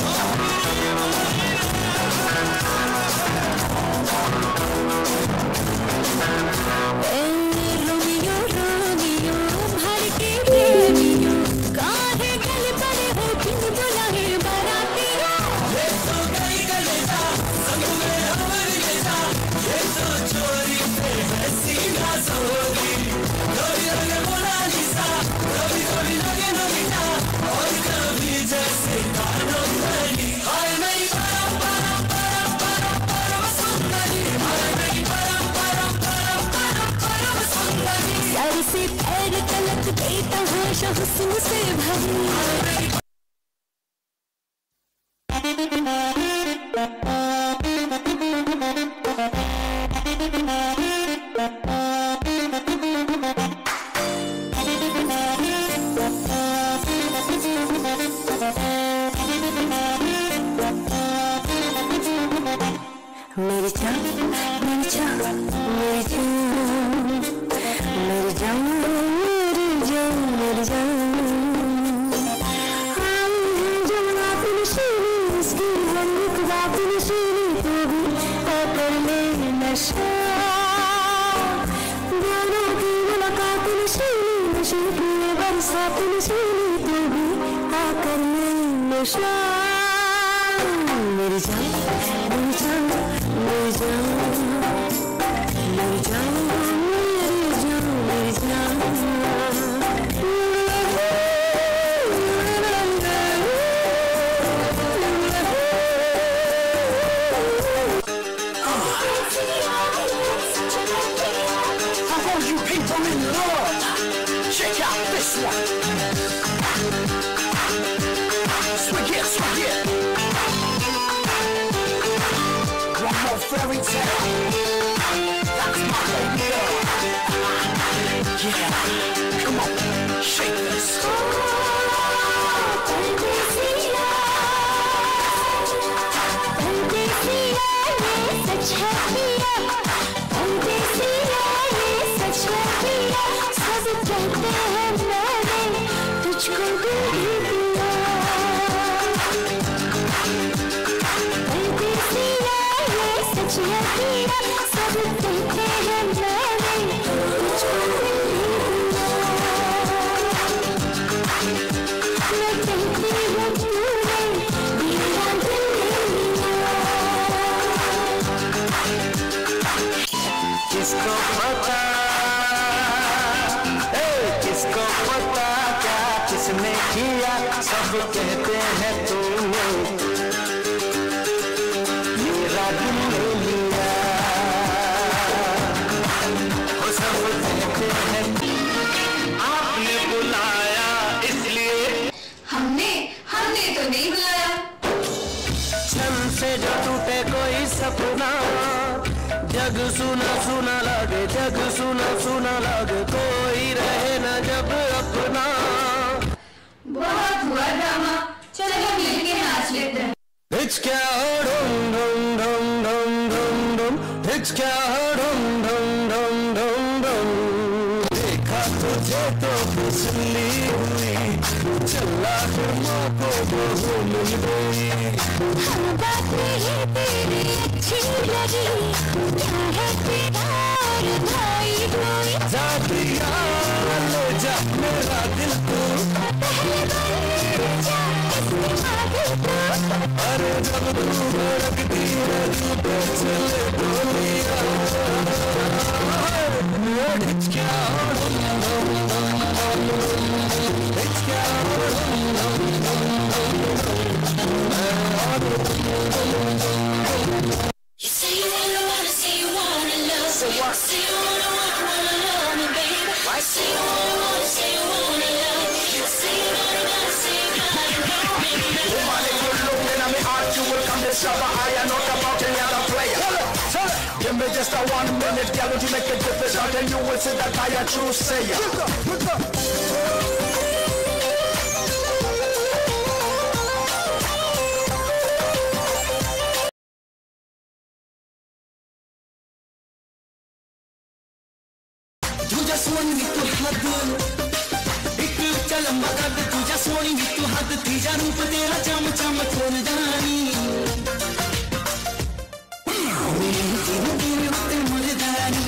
Romeo Romeo भर के प्रेमियो काहे गल पड़े हो किन बुलाए बारातियों। ये तो गई गलेजा संग में हमर गेजा, ये तो चोरी पे है सीना सोगी। कभी लगे मोनालिसा, कभी कभी लगे नोबिता, और कभी जैसे कानों वाली। हाय मेरी परम परम परम परम परम सुंदरी, हाय मेरी परम परम परम परम परम सुंदरी। सर से पैर तलक देता होश हुस्न से भरी। मेरी जान मेरी जान मेरी जान मेरी जान मेरी जान मेरी जान। हम जो आपन शीरी इसकी रंग आपन शीरी तू भी कर ले नशा। दोनों की मुलाकात शीरी नशे की बरसात शीरी तू भी आकर ले नशा। मेरी जान मेरी जान मेरी जान मेरी जान मेरी जान For all you people in love, check out this one. Swing it, swing it. One more fairy tale. That's my baby girl. Yeah, come on, shake this. सच है पिया, परदेसिया ये सच है पिया। सब कहते हैं मैंने तुझको दिल दिया। परदेसिया ये सच है पिया, सब कहते हैं मैंने तुझको दिल दिया। मैं कहती हूँ तूने मेरा दिल लिया। किसको पता, किसको पता क्या किसने किया। सब कहते हैं तूने मेरा दिल ले लिया। वो सब कहते हैं आपने बुलाया इसलिए। हमने तो नहीं बुलाया। छन से जो टूटे कोई सपना, जग सुना सुना लगे, जग सुना सुना लगे, कोई रहे न जब अपना। बहुत हुआ ड्रामा, चलो मिलके नाच लेते हैं। It's क्या हो ढूम ढूम ढूम ढूम ढूम ढूम, It's क्या हो ढूम ढूम ढूम ढूम ढूम। देखा तुझे तो फिसली हुई, चला फिल्मों को भूल गई। हर बात नहीं तेरी अच्छी लगी, क्या है तेरा और भाई भाई। जा दिया ले जा मेरा दिल तू, पहले बार जा इसमें आगे तू। अरे जब तू रखती है दिल पे चले गोलियां। It's क्या हो ढूम ढूम ढूम ढूम, It's क्या हो ढूम ढूम ढूम ढूम। You say you wanna say you wanna love me. Say you wanna love me, baby. Say you wanna say you wanna love me. Say you wanna say you wanna love me, baby. Woman, if you're looking at me heart, you will come discover I am not just a 1 minute, girl, would you make a difference? I'll tell you what's that I a true sayer. तुझ्या सोनी तू हद एक चल मगद तुझ्या सोनी तू हद तीजा रूप तेरा चम चम फुलदानी मेरी तेरे तेरे होते मर्दानी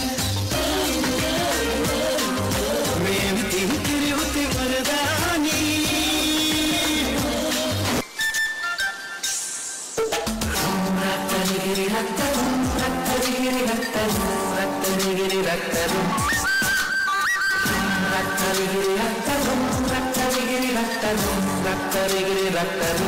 मेरी तेरे तेरे होते मर्दानी रत्तगिरी रत्तरू रत्तगिरी रत्तरू रत्तगिरी रत्तरू रत्तगिरी रत्तरू रत्तगिरी रत्तरू रत्तगिरी रत्तरू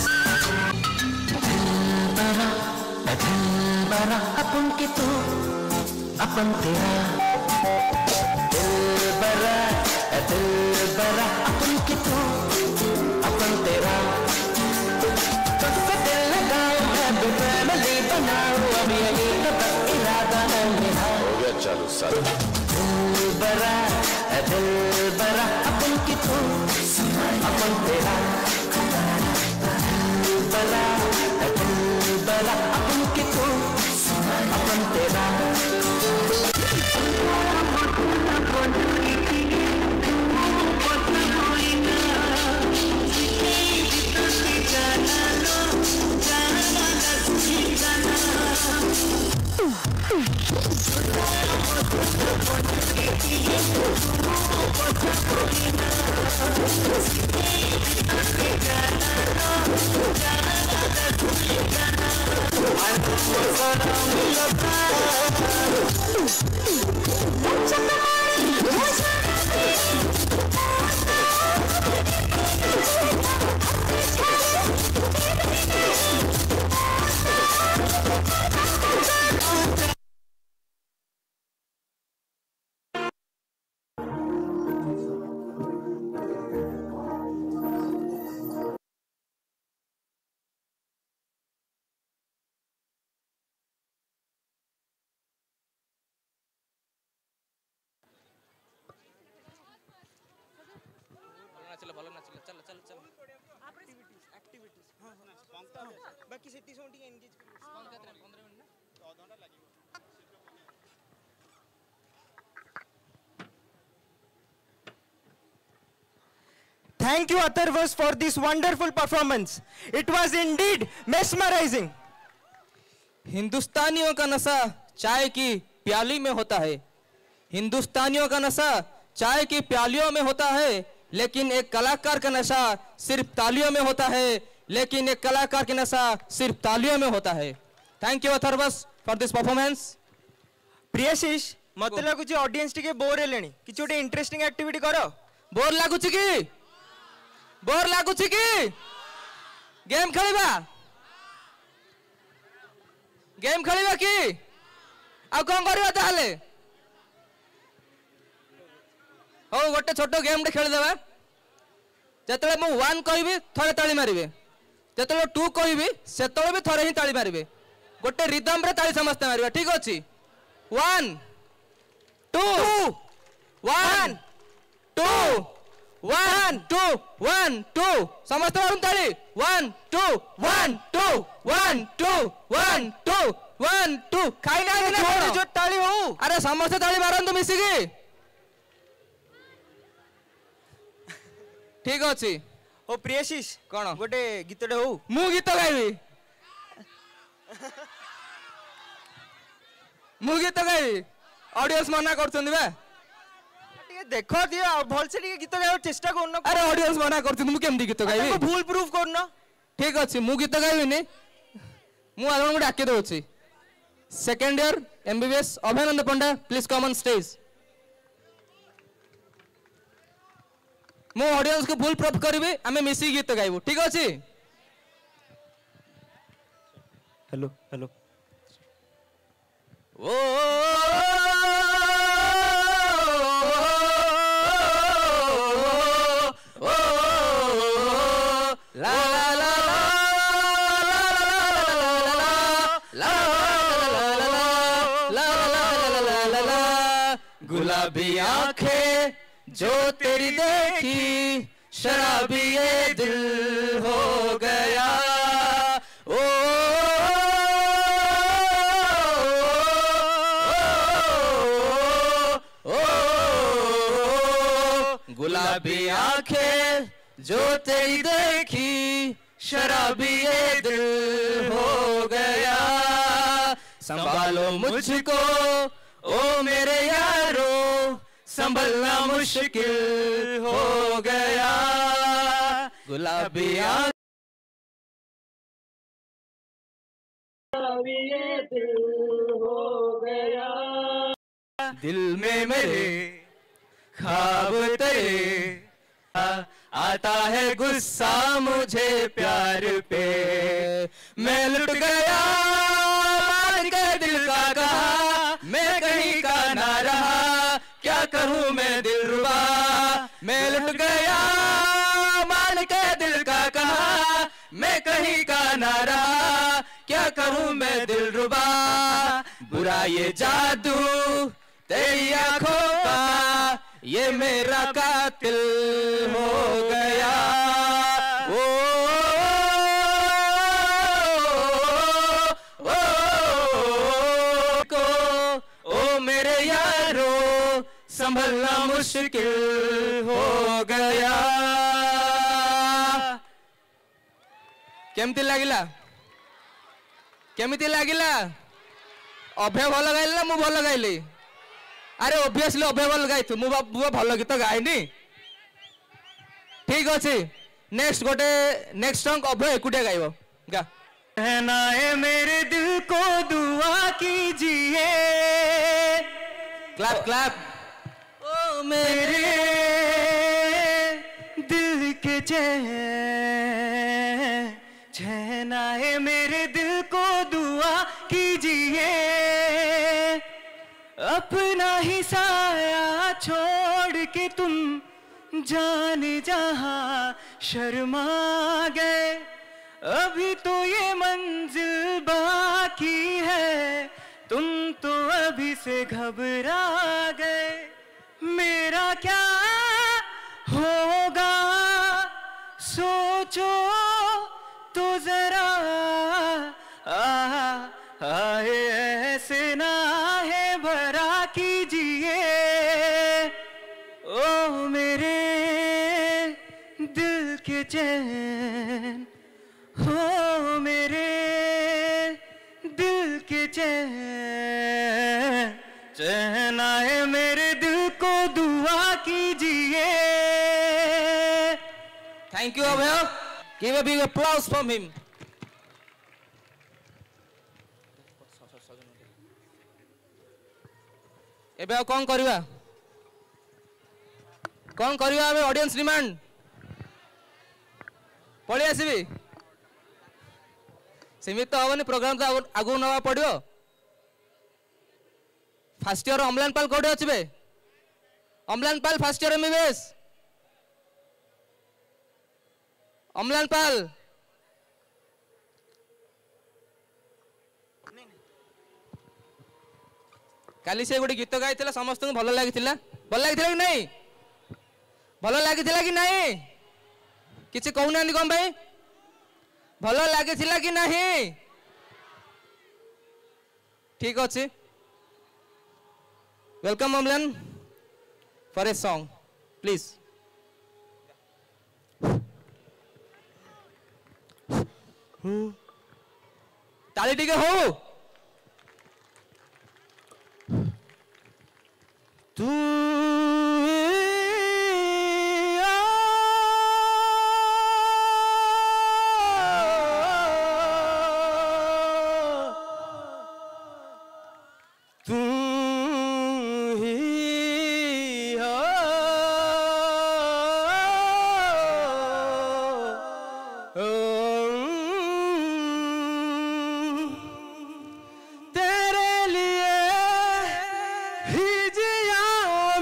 बरा अपन के तू अपन तेरा दिल बरा अपन के तू अपन तेरा दिल लगाओ मैं भी फैमिली बनाऊं अब यही तो बस इरादा है मेरा हो गया चालू साल दिल बरा अपन की तू अपन तेरा दिल बरा अपन की तू अपन तेरा बाकी सेठी सोंटी engage Thank you, Atharvas, for this wonderful performance. It was indeed mesmerizing. हिंदुस्तानियों का नशा चाय की प्याली में होता है। हिंदुस्तानियों का नशा चाय की प्यालियों में होता है, लेकिन एक कलाकार का नशा सिर्फ तालियों में होता है। लेकिन एक कलाकार की नशा सिर्फ तालियों में होता है। Thank you Atharvas for this performance. Priyashish मत लगुच ऑडियंस टिके बोर हेलेनी किछ गोटे इंटरेस्टिंग एक्टिविटी करो। बोर लागुच की बोर लागुच की गेम खेलिबा गेम खेलिबा की आ कोन करबा ताले हो गोटे छोटो गेम टे खेल देबा। जेतले मु 1 कहबी थरे ताली मारिबे, जेतले 2 कहबी सेतले भी थरे ही ताली मारिबे। गोटे रिदम रे ताली समस्त मारिबा। ठीक अछि 1 2 1 2 1 2 1 2 समस्त मारुन ताली 1 2 1 2 1 2 1 2 1 2 खाई ना जो ताली हो। अरे समस्त ताली मारन तो मिसिकी। ठीक अछि ओ प्रियशीष कोन गोटे गीतटे हो। मु गीत गाइबी मु गीत गाइबी ऑडियंस मना करछन बे टिके देखो दियो भल से टिके गीत गाइबो चेष्टा करनो। अरे ऑडियंस मना करछन मु केमदी गीत गाइबी भूल प्रूफ करनो। ठीक अछि मु गीत गाइबिनी मु आदन को डाके दोछि। Second year MBBS Abhayananda Panda please come on stage. मु ऑडियंस को भूल प्रूफ करबी आमे मिसी गीत गाइबो। ठीक अछि हेलो हेलो ओ ला ला ला ला ला ला ला ला ला गुलाबी आंखें जो तेरी देखी शराबी ये दिल हो गया। ओ गुलाबी आंखें जो तेरी देखी शराबी ये दिल हो गया। संभालो मुझको ओ मेरे यारो संभलना मुश्किल हो गया। गुलाबी आंखें ये दिल हो गया। दिल में मेरे ख्वाब तेरे आता है गुस्सा मुझे प्यार पे। मैं लुट गया मान के दिल का कहा मैं कहीं का ना रहा क्या करूं मैं दिलरुबा। मैं लुट गया मान के दिल का कहा मैं कहीं का ना रहा क्या करूं मैं दिलरुबा। बुरा ये जादू तेरी आंखों का ये मेरा कातिल हो गया। ओ, ओ, ओ मेरे यारो संभलना मुश्किल हो गया। केमती लागिला केमिति लागिला अभय भल गाइल ना मु भल गाइली। अरे ओबियसली अभय भल गाई मु भल गीत गायनी ठीक अच्छे। नेक्स्ट गोटे नेक्स्ट सॉन्ग अभय एकुटिया गाइब गा। कहना है मेरे दिल को दुआ कीजिए क्लैप क्लैप। ओ मेरे दिल के चैन आए मेरे दिल को दुआ कीजिए। अपना ही साया छोड़ के तुम जाने जहां शर्मा गए। अभी तो ये मंजिल बाकी है तुम तो अभी से घबरा गए। मेरा क्या होगा सोचो तो जरा आए ऐसे ना है भरा कीजिए। ओ मेरे दिल के चैन हो मेरे दिल के चैन आए मेरे दिल को दुआ कीजिए। Thank you Abhay. Give a big applause for him. एबे आ कौन करिवा आबे ऑडियंस डिमांड पड़ी आसबी सीमित तो हवनी प्रोग्राम तो आगु नवा पड़ो। फर्स्ट ईयर अम्लान पाल कोठे अछि बे Amlan Pal first year MBBS Amlan Pal काली से गोटे गीत गाई समस्त भल लगी कि नहीं भल लगी कि नहीं किसी कहूना कौन भाई भल लगी कि नहीं ठीक अच्छे। Welcome Amlan for a song please. ताली टिके हो तू तेरे लिए ही जिया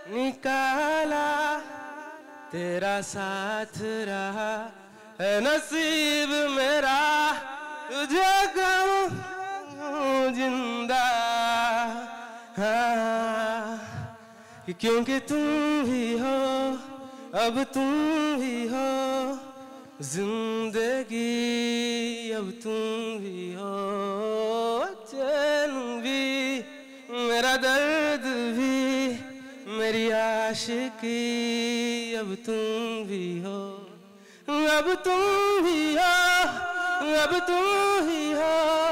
निकाला तेरा साथ रहा है नसीब मेरा तुझे कहूँ जिंदा हाँ क्योंकि तुम भी हो अब तुम भी हो जिंदगी अब तुम भी हो चैन भी मेरा दर्द भी मेरी आशिकी अब तुम भी हो अब तुम भी हो अब तुम ही हो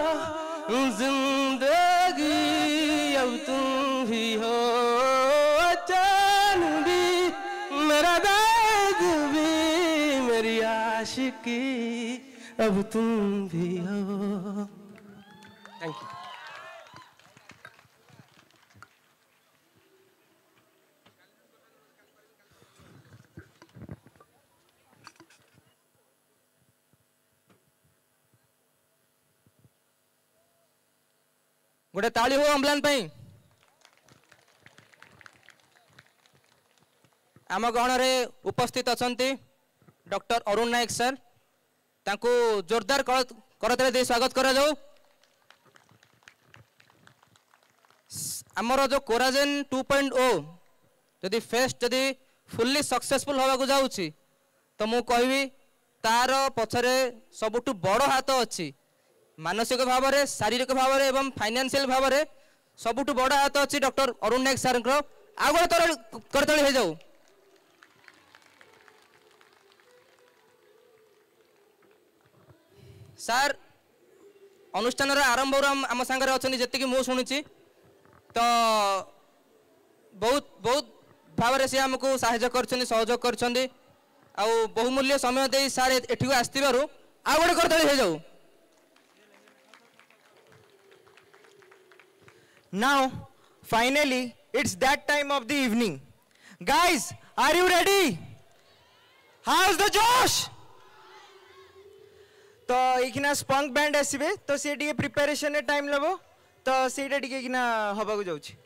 जिंदगी अब तुम भी हो चैन भी मेरा दर्द भी मेरी आशिकी अब तुम भी हो थैंक यू गोटे ताली हो अम्बलान आम गहन उपस्थित अच्छा डॉक्टर अरुण नायक सर तांको जोरदार करताली दे स्वागत करा जाऊ। आमर जो कोराजेन 2.0 जदि फेस्ट जदि फुल्ली सक्सेसफुल होगा को जाउछि तो मु कहबी तार पछरे सबुठु बड़ हाथ अछि मानसिक भाव में शारीरिक भाव में एवं फाइनेंशियल भाव में सबुठु बड़ हाथ अच्छी डॉक्टर अरुण नायक सर आगे करताली हो जाऊ। सर अनुष्ठान आरंभ आम सांगे अच्छा जी मु शुणी तो बहुत बहुत भाव से आमको साहाय्य कर सहयोग कर बहुमूल्य समय दे सार एठी आसथिबारु आ गोटे करताली हो जाऊ। Now, finally, it's that time of the evening. Guys, are you ready? How's the Josh? तो इखिना स्पंक बैंड आसीबे तो से टिके प्रिपरेशन टाइम लेबो तो सेटा टिके किना हबा को जाउछि।